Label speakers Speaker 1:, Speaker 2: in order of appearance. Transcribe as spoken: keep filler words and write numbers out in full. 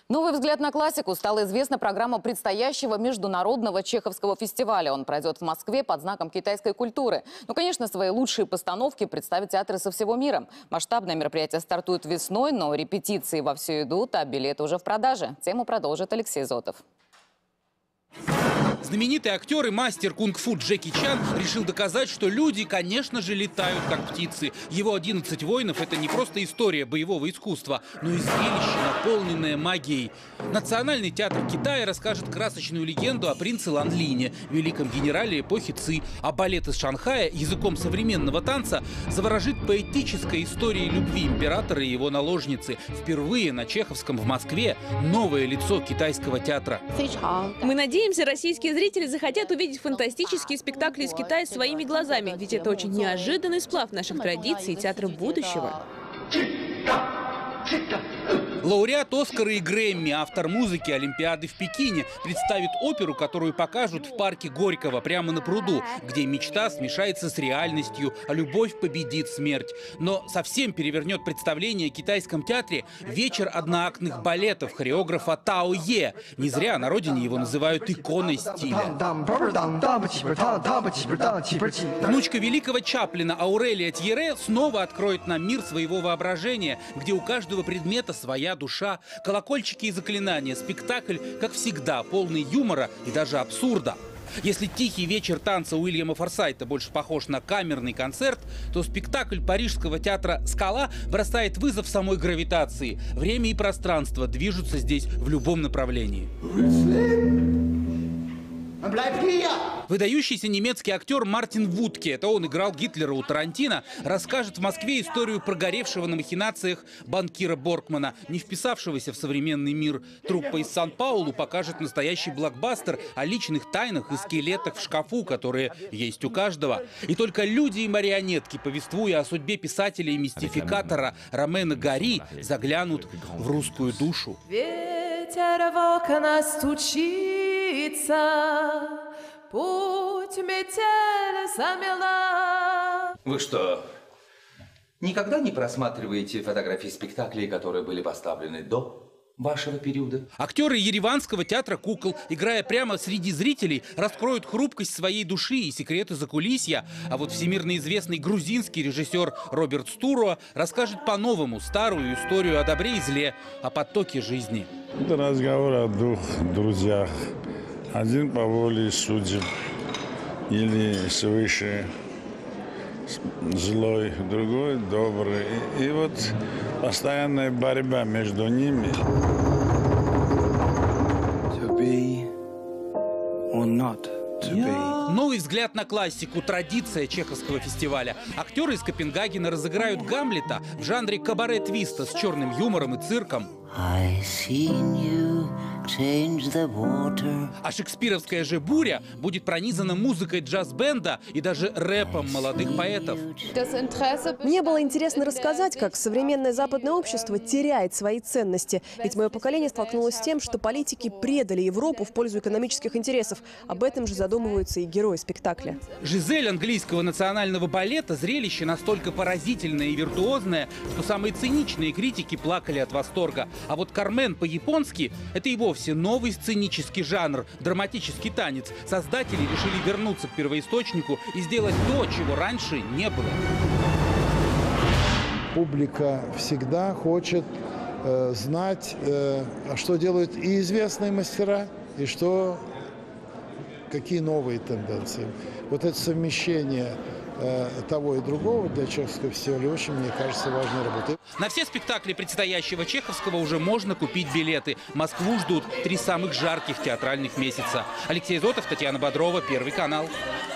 Speaker 1: Новый взгляд на классику. Стала известна программа предстоящего международного чеховского фестиваля. Он пройдет в Москве под знаком китайской культуры. Ну, конечно, свои лучшие постановки представят театры со всего мира. Масштабное мероприятие стартует весной, но репетиции вовсю идут, а билеты уже в продаже. Тему продолжит Алексей Зотов.
Speaker 2: Знаменитый актер и мастер кунг-фу Джеки Чан решил доказать, что люди, конечно же, летают как птицы. Его одиннадцать воинов – это не просто история боевого искусства, но и зрелище, наполненное магией. Национальный театр Китая расскажет красочную легенду о принце Лан Лине, великом генерале эпохи Ци. А балет из Шанхая языком современного танца заворожит поэтической историей любви императора и его наложницы. Впервые на чеховском в Москве новое лицо китайского театра.
Speaker 3: Мы надеемся, российские зрители захотят увидеть фантастические спектакли из Китая своими глазами, ведь это очень неожиданный сплав наших традиций и театра будущего.
Speaker 2: Лауреат Оскара и Грэмми, автор музыки Олимпиады в Пекине, представит оперу, которую покажут в парке Горького прямо на пруду, где мечта смешается с реальностью, а любовь победит смерть. Но совсем перевернет представление о китайском театре вечер одноактных балетов хореографа Тао Е. Не зря на родине его называют иконой стиля. Внучка великого Чаплина Аурелия Тьере снова откроет нам мир своего воображения, где у каждого предмета своя душа, колокольчики и заклинания. Спектакль, как всегда, полный юмора и даже абсурда. Если тихий вечер танца Уильяма Форсайта больше похож на камерный концерт, то спектакль парижского театра «Скала» бросает вызов самой гравитации. Время и пространство движутся здесь в любом направлении. Выдающийся немецкий актер Мартин Вудке, это он играл Гитлера у Тарантино, расскажет в Москве историю прогоревшего на махинациях банкира Боркмана, не вписавшегося в современный мир. Труппа из Сан-Паулу покажет настоящий блокбастер о личных тайнах и скелетах в шкафу, которые есть у каждого. И только люди и марионетки, повествуя о судьбе писателя и мистификатора Ромена Гари, заглянут в русскую душу.
Speaker 4: Ветер в окна стучится, путь метель замела.
Speaker 5: Вы что, никогда не просматриваете фотографии спектаклей, которые были поставлены до вашего периода?
Speaker 2: Актеры Ереванского театра кукол, играя прямо среди зрителей, раскроют хрупкость своей души и секреты закулисья. А вот всемирно известный грузинский режиссер Роберт Стуро расскажет по-новому старую историю о добре и зле, о потоке жизни.
Speaker 6: Это разговор о двух друзьях. Один по воле судеб или свыше злой, другой добрый. И вот постоянная борьба между ними.
Speaker 7: To be or not to be.
Speaker 2: Новый взгляд на классику, традиция чеховского фестиваля. Актеры из Копенгагена разыграют Гамлета в жанре кабаре-твиста с черным юмором и цирком.
Speaker 8: I seen you change the water.
Speaker 2: А шекспировская же «Буря» будет пронизана музыкой джаз-бенда и даже рэпом молодых поэтов.
Speaker 9: Мне было интересно рассказать, как современное западное общество теряет свои ценности. Ведь мое поколение столкнулось с тем, что политики предали Европу в пользу экономических интересов. Об этом же задумываются и герои спектакля.
Speaker 2: Жизель английского национального балета – зрелище настолько поразительное и виртуозное, что самые циничные критики плакали от восторга. А вот «Кармен» по-японски – это и вовсе новый сценический жанр, драматический танец. Создатели решили вернуться к первоисточнику и сделать то, чего раньше не было.
Speaker 10: Публика всегда хочет э, знать, э, что делают и известные мастера, и что, какие новые тенденции. Вот это совмещение того и другого для чеховского фестиваля очень, мне кажется, важной работы.
Speaker 2: На все спектакли предстоящего чеховского уже можно купить билеты. Москву ждут три самых жарких театральных месяца. Алексей Зотов, Татьяна Бодрова, Первый канал.